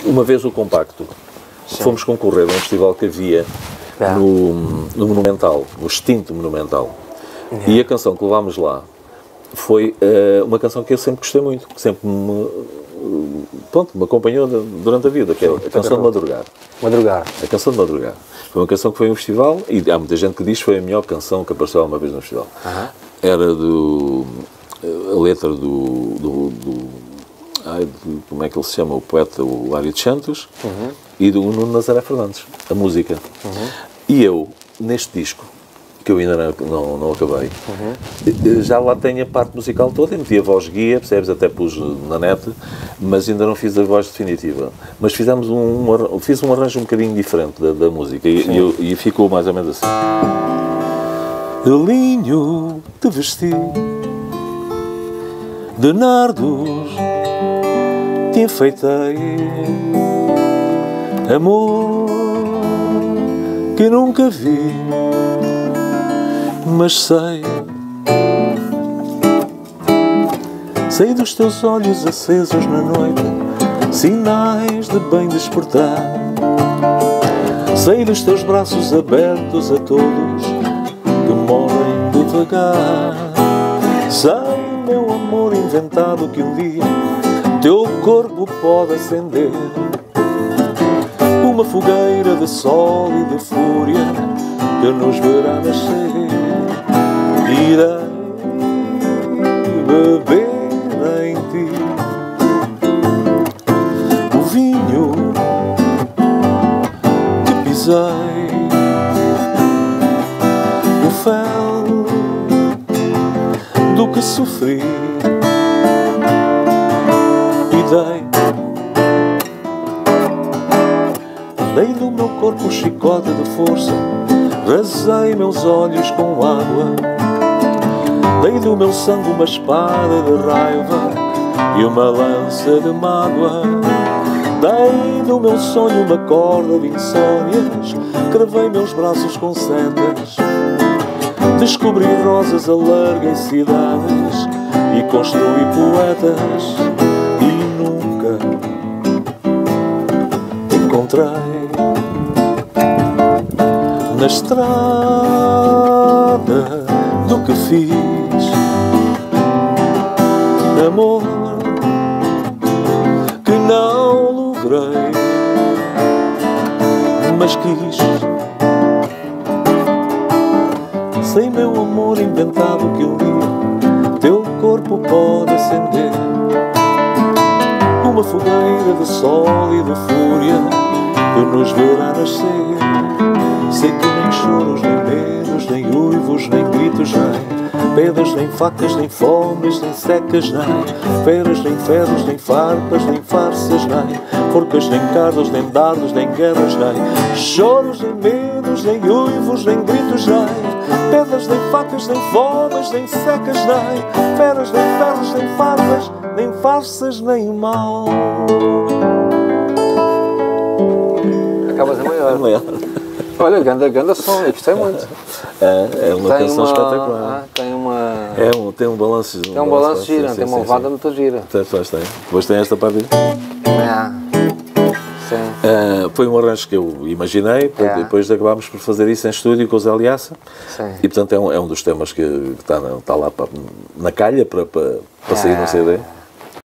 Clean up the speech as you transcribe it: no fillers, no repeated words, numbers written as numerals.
uma vez o Compacto, fomos concorrer a um festival que havia no Monumental, no extinto Monumental. E a canção que levámos lá foi uma canção que eu sempre gostei muito, que sempre me acompanhou durante a vida, que é a canção de Madrugar. A canção de Madrugar. Foi uma canção que foi em um festival, e há muita gente que diz que foi a melhor canção que apareceu uma vez no festival. Era a letra como é que ele se chama, o poeta, o Lário de Santos, e do Nuno Nazaré Fernandes, a música. E eu, neste disco, que eu ainda não acabei, já lá tenho a parte musical toda, e meti a voz guia, percebes, até pus na net, mas ainda não fiz a voz definitiva. Mas fizemos fiz um arranjo um bocadinho diferente da música, e ficou mais ou menos assim. Linho te vesti, de nardos te enfeitei, amor que nunca vi, mas sei dos teus olhos acesos na noite, sinais de bem despertar. Sei dos teus braços abertos a todos que morrem devagar. Sei, meu amor inventado, que um dia teu corpo pode acender uma fogueira de sol e de fúria que nos verá nascer. Irei beber em ti o vinho que pisei, o fel do que sofri, e dei do meu corpo um chicote de força, rasei meus olhos com água, dei do meu sangue uma espada de raiva e uma lança de mágoa, dei do meu sonho uma corda de insónias, cravei meus braços com setas, descobri rosas a larga em cidades e construí poetas, e nunca encontrei na estrada do que fiz, amor que não logrei, mas quis. Sei, meu amor inventado, que um dia teu corpo pode acender uma fogueira de sol e de fúria que nos verá nascer. Sei que nem choros, nem medos, nem uivos, nem gritos, nem pedras, nem facas, nem fomes, nem secas, nem feras, nem ferros, nem farpas, nem farsas, nem forcas, nem cardos, nem dardos, nem guerras, nem choros, nem medos, nem uivos, nem gritos, nem pedras, nem facas, nem fomes, nem secas, nem feras, nem ferros, nem farpas, nem farsas, nem mal. Acabas a maior. Olha, ganda som, eu gostei muito. É uma canção espetacular. Tem um balanço. Tem um balanço gira, tem uma levada muito gira. Tem. Depois tem esta parte. Sim. Foi um arranjo que eu imaginei, depois acabámos por fazer isso em estúdio com o Zé Liaça. E portanto é um dos temas que está lá na calha para sair no CD.